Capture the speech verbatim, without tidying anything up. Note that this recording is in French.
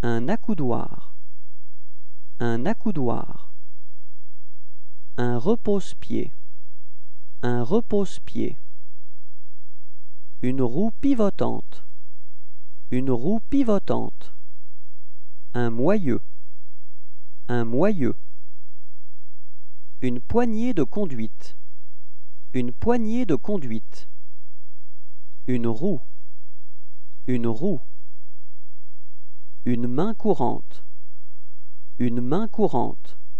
un accoudoir, un accoudoir, un repose-pied, un repose-pied, une roue pivotante, une roue pivotante, un moyeu, un moyeu, une poignée de conduite, une poignée de conduite, une roue, une roue, une main courante, une main courante.